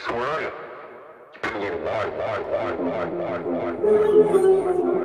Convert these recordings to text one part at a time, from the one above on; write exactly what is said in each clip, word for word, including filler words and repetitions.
So where are you? It's been a little while, while, while, while, while, while, while,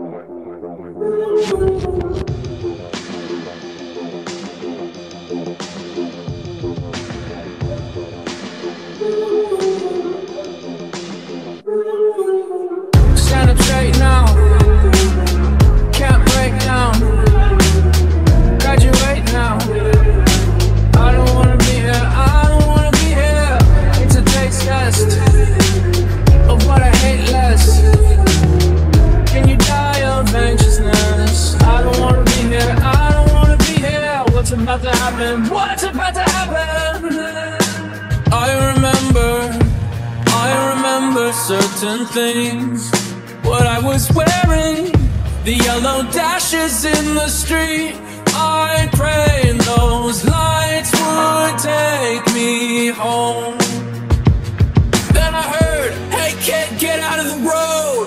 stand up straight now, can't break down, graduate now. I don't wanna be here, I don't wanna be here. It's a taste test of what I hate less. Can you die of anxiousness? I don't wanna be here, I don't wanna be here. What's about to happen? What's about to happen? I remember, I remember certain things. What I was wearing, the yellow dashes in the street. I prayed those lights would take me home. Then I heard, hey kid, get out of the road.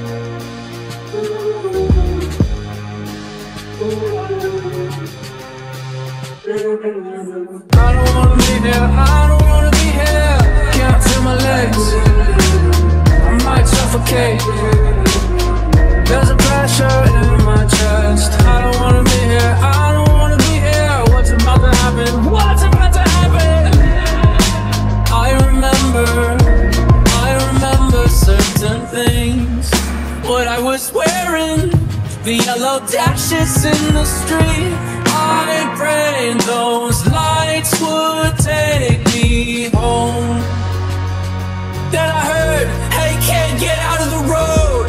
I don't wanna be here, I don't wanna be here. Can't feel my legs, I might suffocate. There's a pressure in my chest. I don't wanna be here, I don't wanna be here. What's about to happen? What's about to happen? I remember, I remember certain things. What I was wearing, the yellow dashes in the street. I prayed those lights would take me home. Then I heard, hey kid, get out of the road.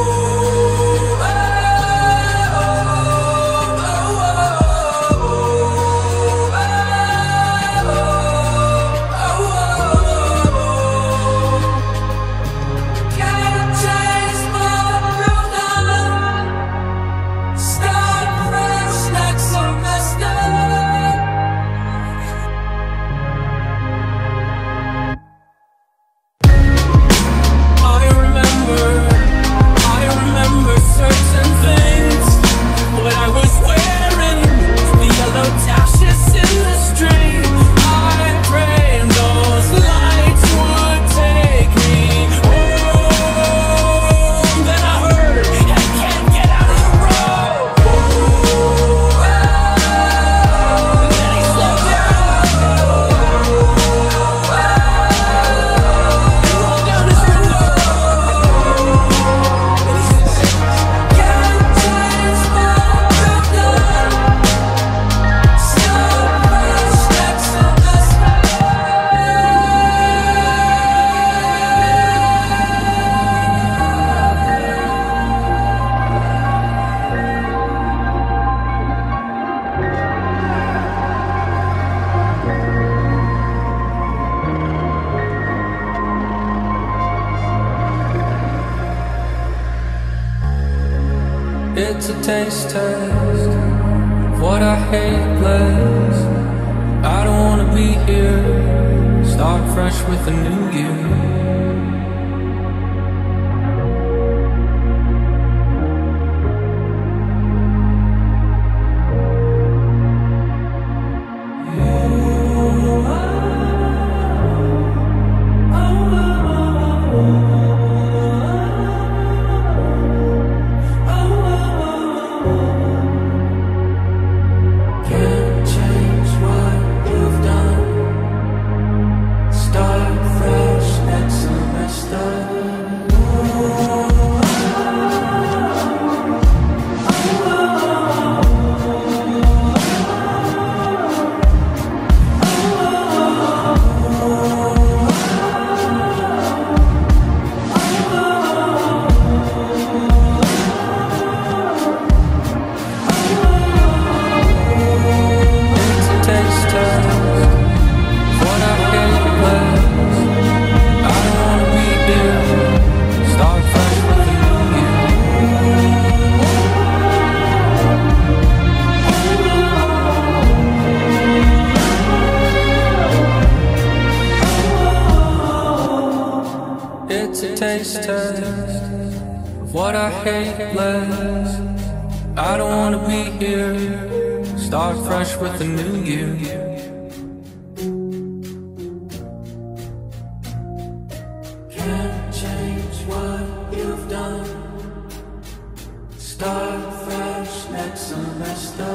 It's a taste test of what I hate less. I don't wanna be here, start fresh with a new year. It's a taste test of what I hate less. I don't wanna be here, start fresh with a new year. can't change what you've done. Start fresh next semester.